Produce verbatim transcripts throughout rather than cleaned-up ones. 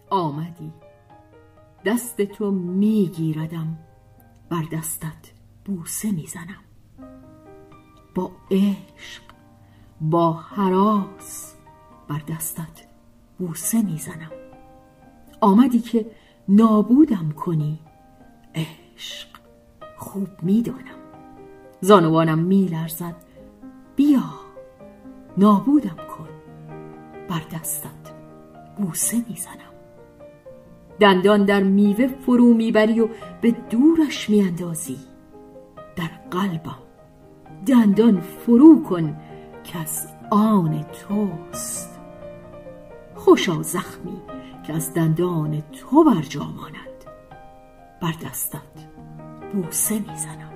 آمدی، دست تو میگیردم، بر دستت بوسه میزنم. با عشق، با هراس بر دستت بوسه میزنم. آمدی که نابودم کنی، عشق خوب میدانم. زانوانم میلرزد، بیا نابودم کن، بر دستت بوسه میزنم. دندان در میوه فرو میبری و به دورش میاندازی. در قلبم دندان فرو کن که از آن توست. خوشا زخمی که از دندان تو بر جا ماند، بر دستت بوسه میزنم.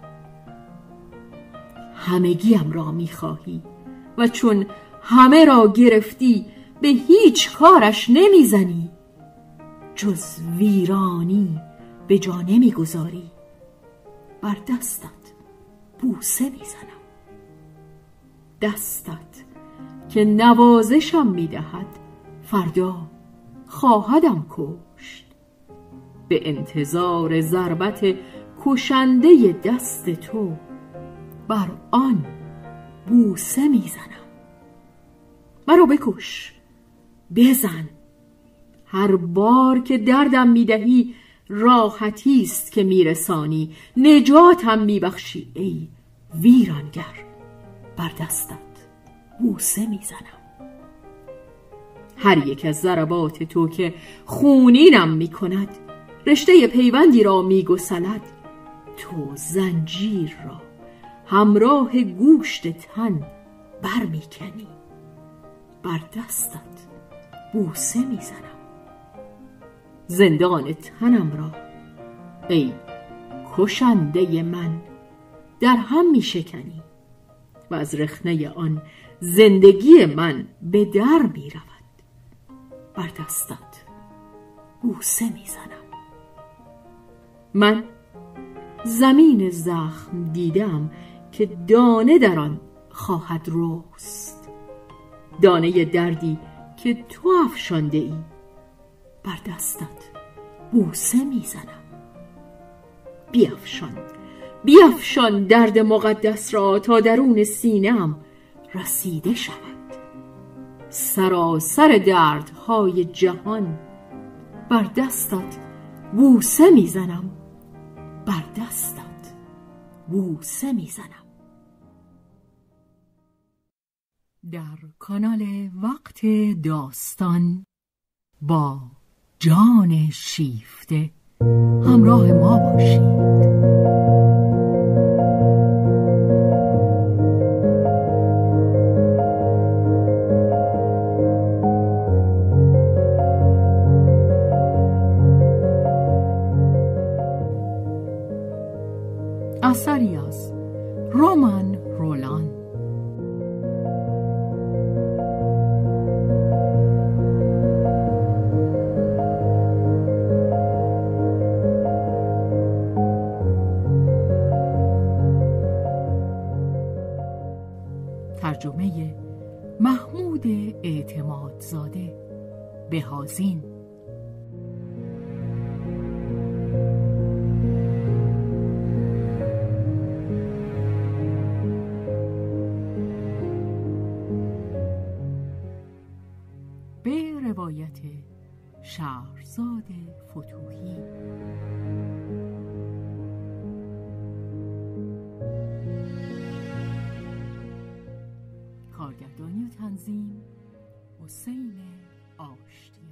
همگیم را میخواهی و چون همه را گرفتی به هیچ کارش نمیزنی. جز ویرانی به جا نمیگذاری، بر دستت بوسه میزنم. دستت که نوازشم میدهد، فردا خواهدم کشت. به انتظار ضربت کشنده دست تو، بر آن بوسه میزنم. مرا بکش، بزن. هر بار که دردم میدهی راحتی است که میرسانی، نجاتم میبخشی ای ویرانگر. بر دستت بوسه میزنم. هر یک از ضربات تو که خونینم میکند، رشته پیوندی را میگسلد. تو زنجیر را همراه گوشت تن بر میکنی، بر دستت بوسه میزنم. زندان تنم را ای کشنده من در هم میشکنی و از رخنه آن زندگی من به در میرود، بر دستت بوسه میزنم. من زمین زخم دیدم که دانه در آن خواهد رست، دانه دردی که تو افشانده ای، بر دستت بوسه میزنم. بیفشان بیفشان درد مقدس را تا درون سینه‌ام رسیده شود. سراسر دردهای جهان بر دستت بوسه میزنم، بر دستت بوسه میزنم. در کانال وقت داستان با جان شیفته همراه ما باشید. اثری از رمان رولان. ترجمه محمود اعتمادزاده. بهازین. به روایت شهرزاد فتوحی. کارگردانی و تنظیم حسین آشتی.